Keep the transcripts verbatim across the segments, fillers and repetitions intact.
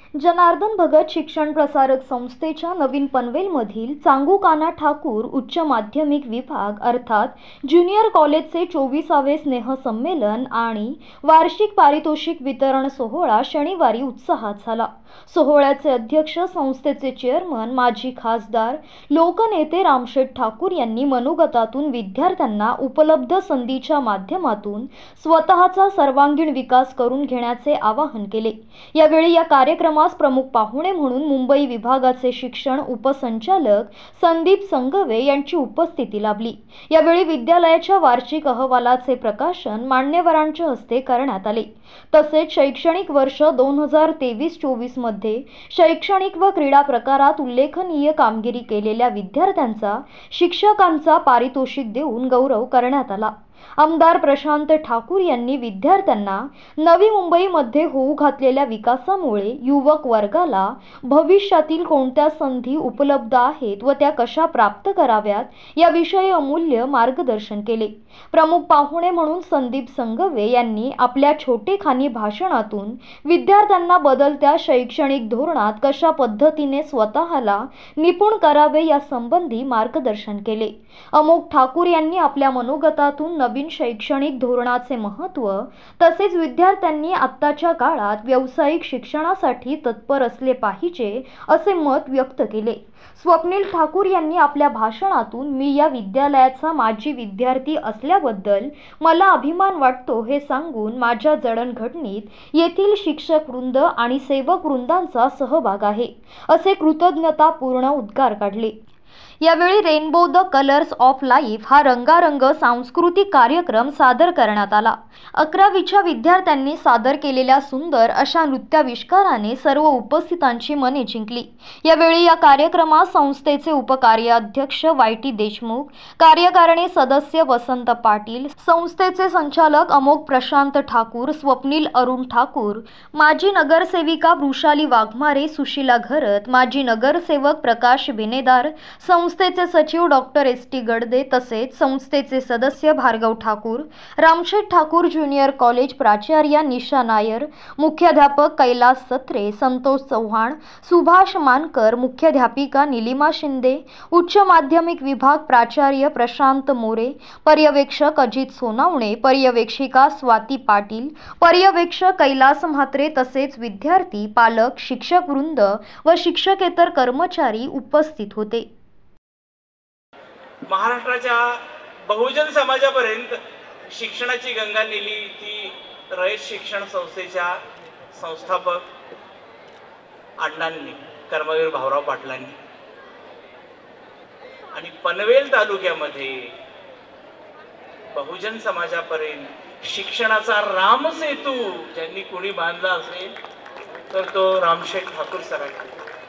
जनार्दन भगत शिक्षण प्रसारक संस्थेच्या नवीन पनवेलमधील चांगुकाना ठाकूर उच्च माध्यमिक विभाग अर्थात ज्युनियर कॉलेजचे चोवीसावे स्नेहसंमेलन आणि वार्षिक पारितोषिक वितरण सोहळा शनिवारी उत्साहात झाला। सोहळ्याचे अध्यक्ष संस्थेचे चेअरमन माजी खासदार लोकनेते रामशेठ ठाकूर यांनी मनोगतातून विद्यार्थ्यांना उपलब्ध संधीच्या माध्यमातून स्वतःचा सर्वांगीण विकास करून घेण्याचे आवाहन केले। यावेळी या कार्यक्रमास प्रमुख पाहुणे म्हणून मुंबई विभागाचे शिक्षण उपसंचालक संदीप संगवे यांची उपस्थिती लाभली। यावेळी विद्यालयाच्या वार्षिक अहवालाचे प्रकाशन मान्यवरांच्या हस्ते करण्यात आले। तसेच शैक्षणिक वर्ष दोन हजार तेवीस चोवीस मध्ये शैक्षणिक व क्रीडा प्रकारात उल्लेखनीय कामगिरी केलेल्या विद्यार्थ्यांचा शिक्षकांचा पारितोषिक देऊन गौरव करण्यात आला। आमदार प्रशांत ठाकूर यांनी विद्यार्थ्यांना नवी मुंबईमध्ये होऊ घातलेल्या विकासामुळे युवक वर्गाला भविष्यातील कोणत्या संधी उपलब्ध आहेत व त्या कशा प्राप्त कराव्यात याविषयी अमूल्य मार्गदर्शन केले। प्रमुख पाहुणे म्हणून संदीप संगवे यांनी आपल्या छोटेखानी भाषणातून विद्यार्थ्यांना बदलत्या शैक्षणिक धोरणात कशा पद्धतीने स्वतःला निपुण करावे यासंबंधी मार्गदर्शन केले। अमोघ ठाकूर यांनी आपल्या मनोगतातून नवीन शैक्षणिक धोरणाचे महत्त्व तसेच विद्यार्थ्यांनी आत्ताच्या काळात व्यावसायिक शिक्षणासाठी तत्पर असले पाहिजे असे मत व्यक्त केले। स्वप्नील ठाकूर यांनी आपल्या भाषणातून मी या विद्यालयाचा माजी विद्यार्थी असल्याबद्दल मला अभिमान वाटतो हे सांगून माझ्या जडणघडणीत येथील शिक्षक वृंद आणि सेवक वृंदांचा सहभाग आहे असे कृतज्ञतापूर्ण उद्गार काढले। यावेळी rainbow the colours of life हा रंगारंग सांस्कृतिक कार्यक्रम सादर करण्यात आला। अकरावीच्या विद्यार्थ्यांनी सादर केलेल्या सुंदर अशा नृत्याविष्काराने सर्व उपस्थितांची मने जिंकली। यावेळी या कार्यक्रमात संस्थेचे उपकार्याध्यक्ष वाय टी देशमुख, कार्यकारिणी सदस्य वसंत पाटील, संस्थेचे संचालक अमोघ प्रशांत ठाकूर, स्वप्नील अरुण ठाकूर, माजी नगरसेविका वृषाली वाघमारे, सुशीला घरत, माजी नगरसेवक प्रकाश बेनेदार, संस्थेचे सचिव डॉक्टर एस टी गडदे तसेच संस्थेचे सदस्य भार्गव ठाकूर, रामशेठ ठाकूर ज्युनियर कॉलेज प्राचार्या निशा नायर, मुख्याध्यापक कैलास सत्रे, संतोष चव्हाण, सुभाष मानकर, मुख्याध्यापिका निलिमा शिंदे, उच्च माध्यमिक विभाग प्राचार्य प्रशांत मोरे, पर्यवेक्षक अजित सोनावणे, पर्यवेक्षिका स्वाती पाटील, पर्यवेक्षक कैलास म्हात्रे तसेच विद्यार्थी, पालक, शिक्षक वृंद व शिक्षकेतर कर्मचारी उपस्थित होते। महाराष्ट्राच्या बहुजन समाजापर्यंत शिक्षणाची गंगा नेली ती रयत शिक्षण संस्थेच्या संस्थापक अण्णांनी, कर्मवीर भाऊराव पाटलांनी आणि पनवेल तालुक्यामध्ये बहुजन समाजापर्यंत शिक्षणाचा रामसेतू ज्यांनी कोणी बांधला असेल तर तो रामशेठ ठाकूर सरांनी।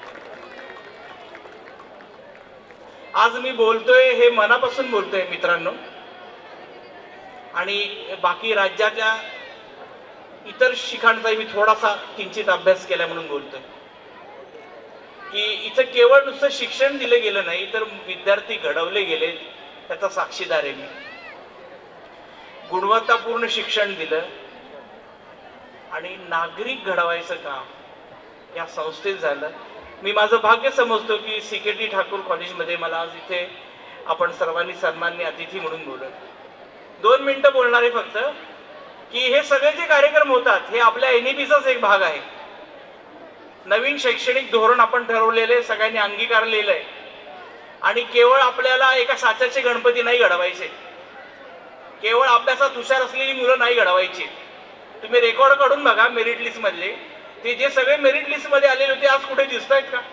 आज मी बोलतोय हे मनापासून बोलतोय मित्रांनो, आणि बाकी राज्याच्या इतर शिक्षणाचा मी थोडासा किंचित अभ्यास केला म्हणून बोलतोय की इथं केवळ नुसतं शिक्षण दिलं गेलं नाही तर विद्यार्थी घडवले गेले, त्याचा साक्षीदार आहे मी। गुणवत्तापूर्ण शिक्षण दिलं आणि नागरिक घडवायचं काम या संस्थेत झालं। मी माझं भाग्य समजतो की सी के टी ठाकूर कॉलेजमध्ये मला आज इथे आपण सर्वांनी सन्माननीय अतिथी म्हणून बोलत। दोन मिनिटं बोलणार आहे फक्त की हे सगळे जे कार्यक्रम होतात हे आपल्या एन ई पीचाच एक भाग आहे। नवीन शैक्षणिक धोरण आपण ठरवलेले, सगळ्यांनी अंगीकारलेलं आहे आणि केवळ आपल्याला एका साच्याचे गणपती नाही घडवायचे, केवळ अभ्यासात हुशार असलेली मुलं नाही घडवायची। तुम्ही रेकॉर्ड काढून बघा मेरिट लिस्ट मधले, ते जे सगळे मेरिट लिस्ट मध्ये आलेले होते आज कुठे दिसत आहेत का?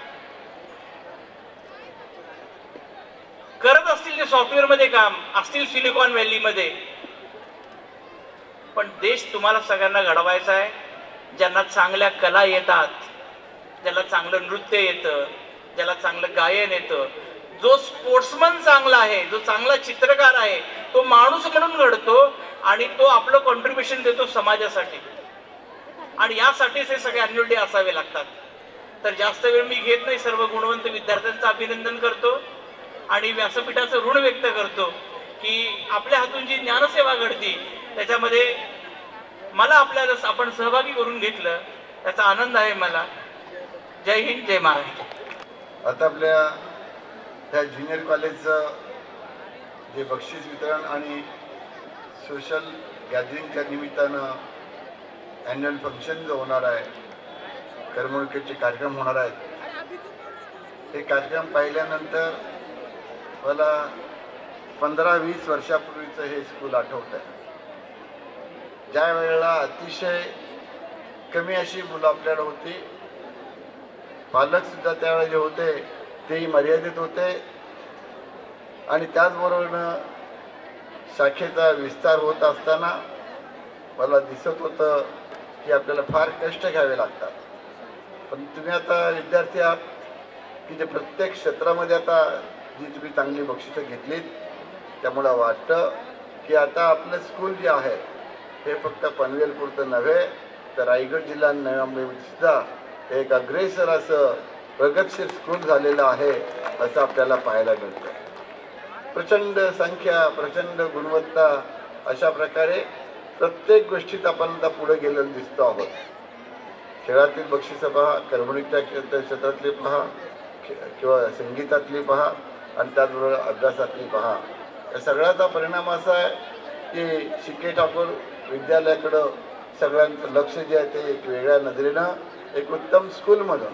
करत असतील ते सॉफ्टवेअर मध्ये काम, असतील सिलिकॉन व्हॅली मध्ये, पण देश तुम्हाला सगळ्यांना घडवायचा आहे ज्यांना चांगल्या कला येतात, ज्याला चांगलं नृत्य येतं, ज्याला चांगलं गायन येतं, जो स्पोर्ट्समन चांगला आहे, जो चांगला चित्रकार आहे, तो माणूस म्हणून घडतो आणि तो आपलं कॉन्ट्रीब्युशन देतो समाजासाठी। आणि यासाठीच हे सगळे ॲन्युअल डे असावे लागतात। तर जास्त वेळ मी घेत नाही, सर्व गुणवंत विद्यार्थ्यांचं अभिनंदन करतो आणि व्यासपीठाचं ऋण व्यक्त करतो की आपल्या हातून जी ज्ञानसेवा घडती त्याच्यामध्ये मला आपल्याला आपण सहभागी करून घेतलं, त्याचा आनंद आहे मला। जय हिंद, जय महाराष्ट्र. आता आपल्या ह्या ज्युनियर कॉलेजचं जे बक्षीस वितरण आणि सोशल गॅदरिंगच्या निमित्तानं ॲन्युअल फंक्शन जो होणार आहे, करमणुकीचे कार्यक्रम होणार आहेत, हे कार्यक्रम पाहिल्यानंतर मला पंधरा वीस वर्षापूर्वीचं हे स्कूल आठवत आहे. ज्या वेळेला अतिशय कमी अशी मुलं आपल्याला होती, पालकसुद्धा त्यावेळेला जे होते तेही मर्यादित होते, आणि त्याचबरोबरीनं शाखेचा विस्तार होत असताना मला दिसत होतं की आपल्याला फार कष्ट घ्यावे लागतात. पण तुम्ही आता विद्यार्थी आहात की जे प्रत्येक क्षेत्रामध्ये आता जी तुम्ही चांगली बक्षिसं घेतलीत, त्यामुळं वाटतं की आता आपलं स्कूल जे आहे हे फक्त पनवेलपुरतं नव्हे तर रायगड जिल्हा नवी मुंबईसुद्धा एक अग्रेसर असं प्रगतशील स्कूल झालेलं आहे असं आपल्याला पाहायला मिळतं. प्रचंड संख्या, प्रचंड गुणवत्ता, अशा प्रकारे प्रत्येक गोष्टीत आपण आता पुढे गेलेलं दिसतो आहोत. खेळातील बक्षिसं पहा, करमणुकीच्या क्षेत्रातली पहा, किंवा संगीतातली पहा, आणि त्याचबरोबर अभ्यासातली पहा. या सगळ्याचा परिणाम असा आहे की सी के ठाकूर विद्यालयाकडं सगळ्यांचं लक्ष जे आहे ते एक वेगळ्या नजरेनं, एक उत्तम स्कूलमधून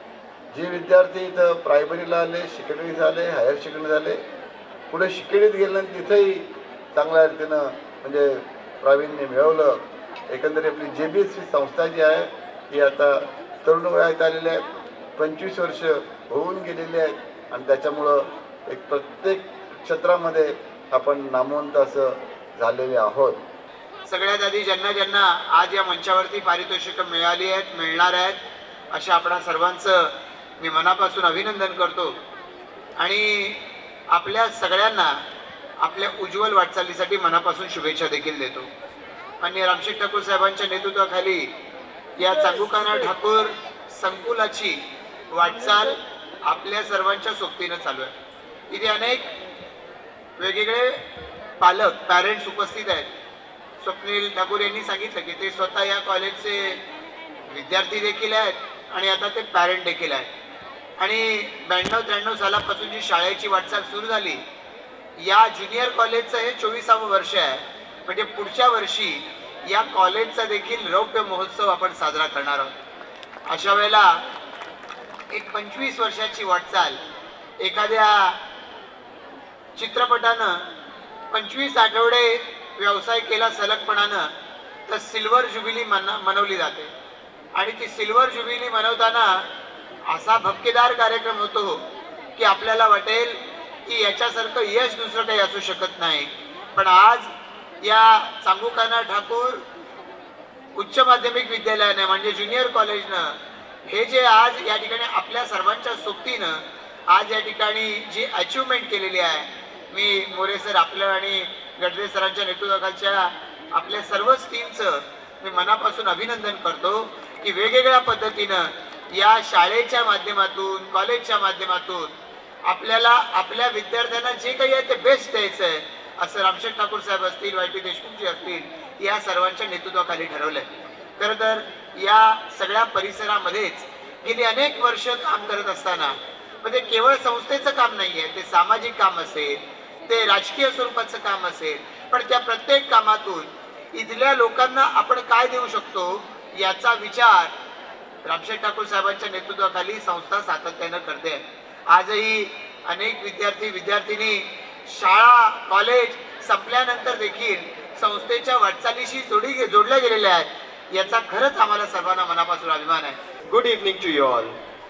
जे विद्यार्थी इथं प्रायमरीला आले, सेकंडरी झाले, हायर सेकंडरी झाले, पुढे शिकणीत गेलं, तिथंही चांगल्या रीतीनं म्हणजे प्रावीण्य मिळवलं. एकंदरीत आपली जे बी एस सी संस्था जी आहे ही आता तरुण वयात आलेली आहेत, पंचवीस वर्ष होऊन गेलेली आहेत, आणि त्याच्यामुळं एक प्रत्येक क्षेत्रामध्ये आपण नामवंत असं झालेले आहोत. सगळ्यात आधी ज्यांना ज्यांना आज या मंचावरती पारितोषिकं मिळाली आहेत, मिळणार आहेत, अशा आपणा सर्वांचं मी मनापासून अभिनंदन करतो, आणि आपल्या सगळ्यांना आपल्या उज्ज्वल वाटचालीसाठी मनापासून शुभेच्छा देखील देतो. माननीय रामशेठ ठाकूर साहेबांच्या नेतृत्वाखाली या चांगुकाना ठाकूर संकुलाची वाटचाल आपल्या सर्वांच्या सोबतीनं चालू आहे. इथे अनेक वेगवेगळे पालक, पॅरेंट्स उपस्थित आहेत. स्वप्नील ठाकूर यांनी सांगितलं की ते स्वतः या कॉलेजचे विद्यार्थी देखील आहेत आणि आता ते पॅरेंट देखील आहेत. आणि ब्याण्णव त्र्याण्णव सालापासून जी शाळेची वाटचाल सुरू झाली, या ज्युनियर कॉलेजचं हे चोवीसावं वर्ष आहे. म्हणजे पुढच्या वर्षी या कॉलेजचा देखील रौप्य महोत्सव आपण साजरा करणार आहोत. अशा वेळेला एक पंचवीस वर्षाची वाटचाल, एखाद्या चित्रपटानं पंचवीस आठवडे व्यवसाय केला सलगपणानं तर सिल्वर ज्युबिली मन मनवली जाते, आणि ती सिल्वर ज्युबिली मनवताना असा भपकेदार कार्यक्रम होतो की आपल्याला वाटेल की याच्यासारखं यश दुसरं काही असू शकत नाही. पण आज या चांगुकाना ठाकूर उच्च माध्यमिक विद्यालयाने म्हणजे ज्युनियर कॉलेजनं हे जे आज या ठिकाणी आपल्या सर्वांच्या सोबतीनं आज या ठिकाणी जी अचिव्हमेंट केलेली आहे, मी मोरे सर आपल्या आणि गडरे सरांच्या नेतृत्वाखालच्या आपल्या सर्वच टीमचं मी मनापासून अभिनंदन करतो की वेगवेगळ्या पद्धतीनं या शाळेच्या माध्यमातून, कॉलेजच्या माध्यमातून आपल्याला आपल्या विद्यार्थ्यांना जे काही आहे ते बेस्ट द्यायचं आहे असं रामशेठ ठाकूर साहेब असतील, वाय टी देशमुखजी असतील, या सर्वांच्या नेतृत्वाखाली ठरवलं आहे. खरं तर या सगळ्या परिसरामध्येच गेली अनेक वर्ष काम करत असताना म्हणजे केवळ संस्थेचं काम नाही आहे, ते सामाजिक काम असेल, ते राजकीय स्वरूपाचं काम असेल, पण त्या प्रत्येक कामातून इथल्या लोकांना आपण काय देऊ शकतो याचा विचार रामशेठ ठाकूर साहेबांच्या नेतृत्वाखाली संस्था सातत्यानं करते. आजही अनेक विद्यार्थी विद्यार्थिनी शाळा कॉलेज संपल्यानंतर देखील संस्थेच्या वाटचालीशी जोडी जोडल्या गेलेल्या आहेत. याचा खरंच आम्हाला सर्वांना मनापासून अभिमान आहे. Good evening to you all.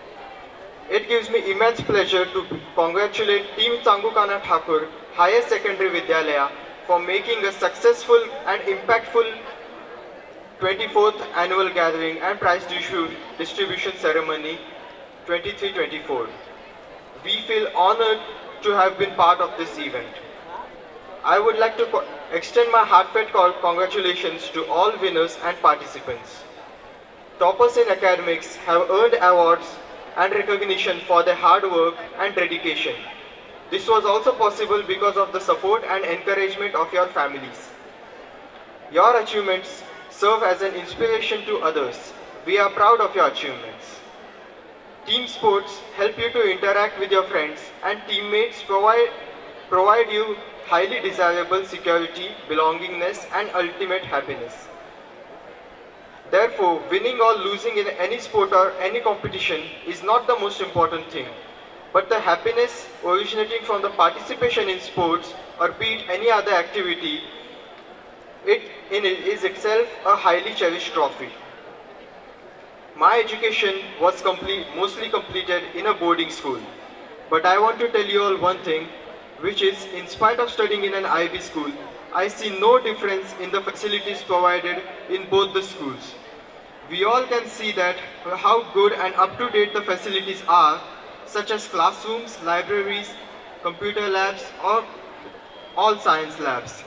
It gives me immense pleasure to congratulate Team Changukana Thakur Higher Secondary Vidyalaya for making a successful and impactful twenty-fourth annual gathering and prize distribution ceremony twenty-three twenty-four. We feel honored to have been part of this event. I would like to extend my heartfelt congratulations to all winners and participants. Toppers in academics have earned awards and recognition for their hard work and dedication. This was also possible because of the support and encouragement of your families. Your achievements serve as an inspiration to others. We are proud of your achievements. Team sports help you to interact with your friends, and teammates provide, provide you highly desirable security, belongingness, and ultimate happiness. Therefore, winning or losing in any sport or any competition is not the most important thing, but the happiness originating from the participation in sports or be it any other activity, it in it is itself a highly cherished trophy. My education was complete, mostly completed in a boarding school, but I want to tell you all one thing, which is, in spite of studying in an I B school, I see no difference in the facilities provided in both the schools. We all can see that how good and up-to-date the facilities are, such as classrooms, libraries, computer labs, or all science labs.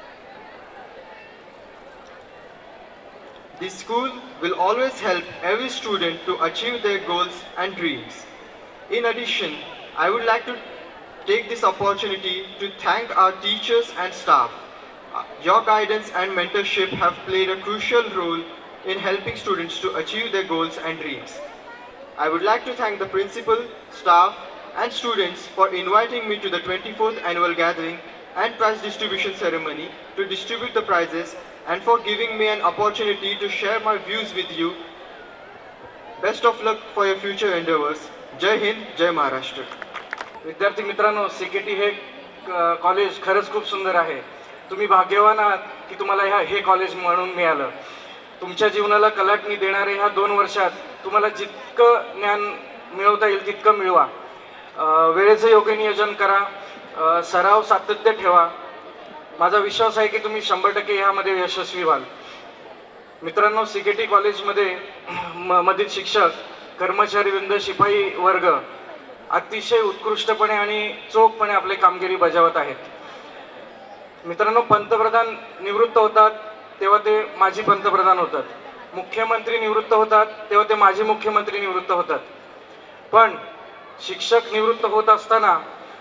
The school will always help every student to achieve their goals and dreams. In addition, I would like to take this opportunity to thank our teachers and staff. Your guidance and mentorship have played a crucial role in helping students to achieve their goals and dreams. I would like to thank the principal, staff, and students for inviting me to the twenty-fourth annual gathering and prize distribution ceremony to distribute the prizes, and for giving me an opportunity to share my views with you. Best of luck for your future endeavors. Jai Hind, Jai Maharashtra. विद्यार्थी मित्रांनो, सीकेटी हे college खरंच खूप सुंदर आहे. तुम्ही भाग्यवान आहात की तुम्हाला ह्या हे कॉलेज म्हणून मिळालं. तुमच्या जीवनाला कलाटणी देणारे ह्या दोन वर्षात तुम्हाला जितकं ज्ञान मिळवता येईल तितकं मिळवा. वेळेचं योग्य नियोजन करा, सराव सातत्य ठेवा. माझा विश्वास आहे की तुम्ही शंभर टक्के ह्यामध्ये यशस्वी व्हाल. मित्रांनो, सीकेटी कॉलेजमध्ये मधील शिक्षक, कर्मचारी वृंद, शिपाई वर्ग अतिशय उत्कृष्टपणे आणि चोखपणे आपली कामगिरी बजावत आहेत. मित्रांनो, पंतप्रधान निवृत्त होतात तेव्हा ते माजी पंतप्रधान होतात, मुख्यमंत्री निवृत्त होतात तेव्हा ते माजी मुख्यमंत्री निवृत्त होतात. पण शिक्षक निवृत्त होत असताना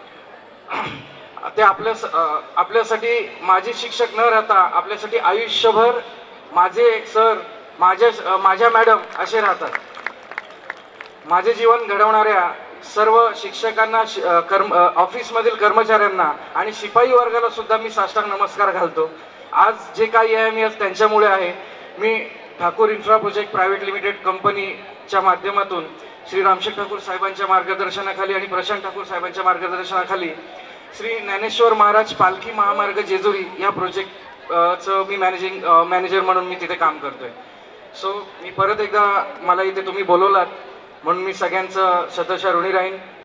ते आपल्या आपल्यासाठी माजी शिक्षक न राहता आपल्यासाठी आयुष्यभर माझे सर, माझ्या माझ्या मॅडम असे राहतात. माझे जीवन घडवणाऱ्या सर्व शिक्षकांना, कर्म ऑफिसमधील कर्मचाऱ्यांना आणि शिपाई वर्गाला सुद्धा मी साष्टांग नमस्कार घालतो. आज जे काही आहे मी आज त्यांच्यामुळे आहे. मी Thakur infra project private limited कंपनीच्या माध्यमातून श्री रामशेठ ठाकूर साहेबांच्या मार्गदर्शनाखाली आणि प्रशांत ठाकूर साहेबांच्या मार्गदर्शनाखाली श्री ज्ञानेश्वर महाराज पालखी महामार्ग जेजुरी या प्रोजेक्टचं मी मॅनेजिंग मॅनेजर म्हणून मी तिथे काम करतोय. सो मी परत एकदा, मला इथे तुम्ही बोलवलात म्हणून मी सगळ्यांचं शतशः ऋणी राहीन.